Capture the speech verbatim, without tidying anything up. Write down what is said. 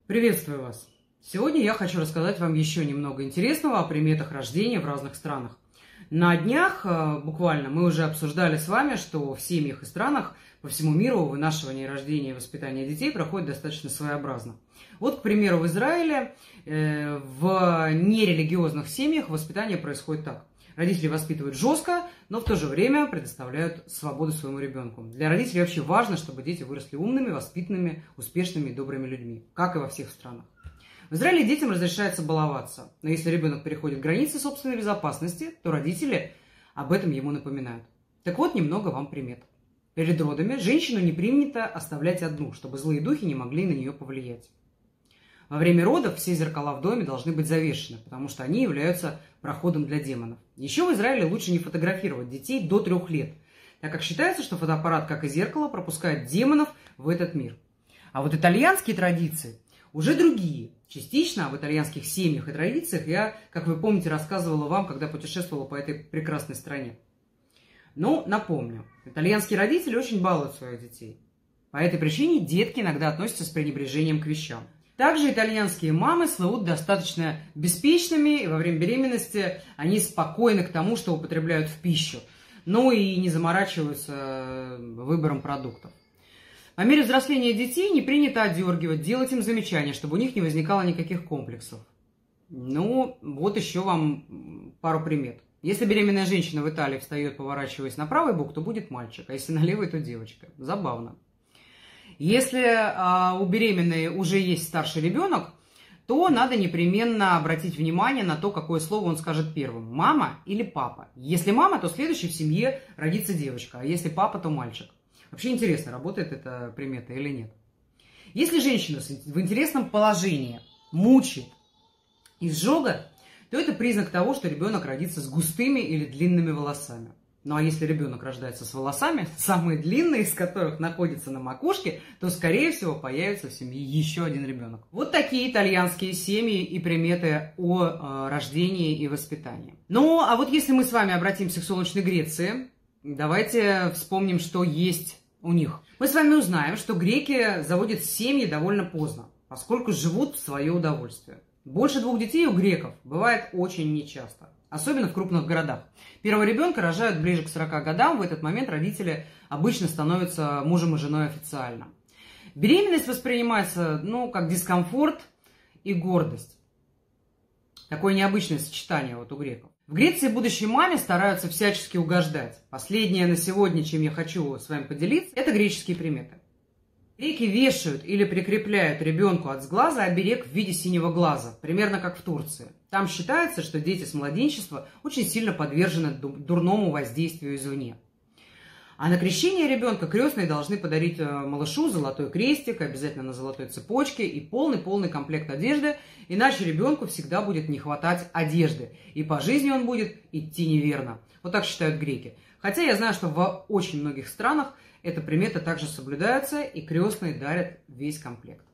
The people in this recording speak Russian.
Приветствую вас! Сегодня я хочу рассказать вам еще немного интересного о приметах рождения в разных странах. На днях буквально мы уже обсуждали с вами, что в семьях и странах по всему миру вынашивание, рождение и воспитание детей проходит достаточно своеобразно. Вот, к примеру, в Израиле э, в нерелигиозных семьях воспитание происходит так. Родители воспитывают жестко, но в то же время предоставляют свободу своему ребенку. Для родителей вообще важно, чтобы дети выросли умными, воспитанными, успешными и добрыми людьми, как и во всех странах. В Израиле детям разрешается баловаться, но если ребенок переходит границы собственной безопасности, то родители об этом ему напоминают. Так вот, немного вам примет. Перед родами женщину не принято оставлять одну, чтобы злые духи не могли на нее повлиять. Во время родов все зеркала в доме должны быть завешены, потому что они являются проходом для демонов. Еще в Израиле лучше не фотографировать детей до трех лет, так как считается, что фотоаппарат, как и зеркало, пропускает демонов в этот мир. А вот итальянские традиции уже другие. Частично в итальянских семьях и традициях я, как вы помните, рассказывала вам, когда путешествовала по этой прекрасной стране. Но напомню, итальянские родители очень балуют своих детей. По этой причине детки иногда относятся с пренебрежением к вещам. Также итальянские мамы слывут достаточно беспечными, и во время беременности они спокойны к тому, что употребляют в пищу, но и не заморачиваются выбором продуктов. По мере взросления детей не принято одергивать, делать им замечания, чтобы у них не возникало никаких комплексов. Ну, вот еще вам пару примет. Если беременная женщина в Италии встает, поворачиваясь на правый бок, то будет мальчик, а если на левый, то девочка. Забавно. Если а, у беременной уже есть старший ребенок, то надо непременно обратить внимание на то, какое слово он скажет первым. Мама или папа. Если мама, то следующей в семье родится девочка, а если папа, то мальчик. Вообще интересно, работает эта примета или нет. Если женщина в интересном положении мучает изжога, то это признак того, что ребенок родится с густыми или длинными волосами. Ну а если ребенок рождается с волосами, самые длинные из которых находятся на макушке, то, скорее всего, появится в семье еще один ребенок. Вот такие итальянские семьи и приметы о э, рождении и воспитании. Ну, а вот если мы с вами обратимся к солнечной Греции, давайте вспомним, что есть у них. Мы с вами узнаем, что греки заводят семьи довольно поздно, поскольку живут в свое удовольствие. Больше двух детей у греков бывает очень нечасто. Особенно в крупных городах. Первого ребенка рожают ближе к сорока годам. В этот момент родители обычно становятся мужем и женой официально. Беременность воспринимается, ну, как дискомфорт и гордость. Такое необычное сочетание вот у греков. В Греции будущей маме стараются всячески угождать. Последнее на сегодня, чем я хочу с вами поделиться, это греческие приметы. Греки вешают или прикрепляют ребенку от сглаза оберег в виде синего глаза, примерно как в Турции. Там считается, что дети с младенчества очень сильно подвержены дурному воздействию извне. А на крещение ребенка крестные должны подарить малышу золотой крестик, обязательно на золотой цепочке и полный-полный комплект одежды, иначе ребенку всегда будет не хватать одежды, и по жизни он будет идти неверно. Вот так считают греки. Хотя я знаю, что в очень многих странах эта примета также соблюдается, и крестные дарят весь комплект.